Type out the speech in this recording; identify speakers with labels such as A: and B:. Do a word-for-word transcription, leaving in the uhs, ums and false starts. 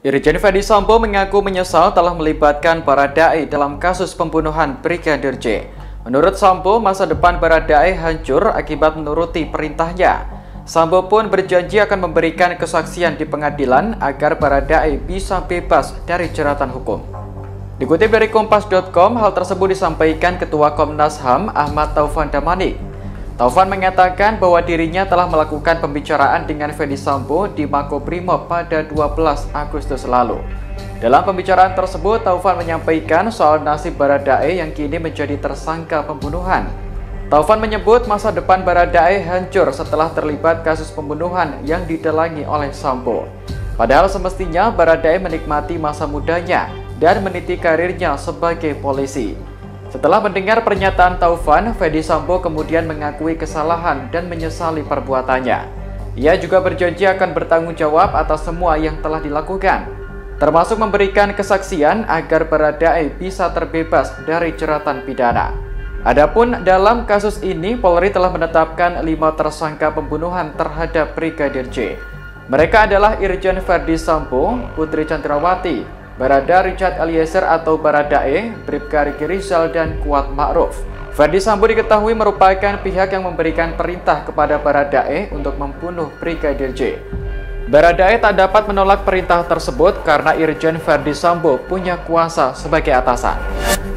A: Irjen Ferdy Sambo mengaku menyesal telah melibatkan Baradae dalam kasus pembunuhan Brigadir J. Menurut Sambo, masa depan Baradae hancur akibat menuruti perintahnya. Sambo pun berjanji akan memberikan kesaksian di pengadilan agar Baradae bisa bebas dari jeratan hukum. Dikutip dari kompas titik com, hal tersebut disampaikan Ketua Komnas H A M Ahmad Taufan Damanik. Taufan mengatakan bahwa dirinya telah melakukan pembicaraan dengan Ferdy Sambo di Makobrimob pada dua belas Agustus lalu. Dalam pembicaraan tersebut, Taufan menyampaikan soal nasib Baradae yang kini menjadi tersangka pembunuhan. Taufan menyebut masa depan Baradae hancur setelah terlibat kasus pembunuhan yang didalangi oleh Sambo. Padahal semestinya Baradae menikmati masa mudanya dan meniti karirnya sebagai polisi. Setelah mendengar pernyataan Taufan, Ferdy Sambo kemudian mengakui kesalahan dan menyesali perbuatannya. Ia juga berjanji akan bertanggung jawab atas semua yang telah dilakukan, termasuk memberikan kesaksian agar Baradae bisa terbebas dari jeratan pidana. Adapun dalam kasus ini, Polri telah menetapkan lima tersangka pembunuhan terhadap Brigadir J. Mereka adalah Irjen Ferdy Sambo, Putri Chandrawati, Barada Richard Eliezer atau Baradae, Bribka Riki Rizal, dan Kuat Ma'ruf. Ferdy Sambo diketahui merupakan pihak yang memberikan perintah kepada Baradae untuk membunuh Brigadir J. Baradae tak dapat menolak perintah tersebut karena Irjen Ferdy Sambo punya kuasa sebagai atasan.